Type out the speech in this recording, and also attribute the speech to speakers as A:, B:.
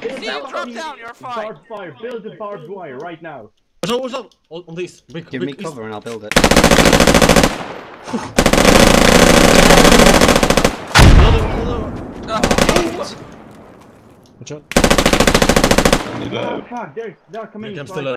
A: Steel, drop down, you're fine.
B: Barbed wire, build the barbed wire right now.
C: What's up? On this.
D: Give me cover and I'll build it.
C: Watch out.
B: Oh fuck, they're coming.
C: I'm still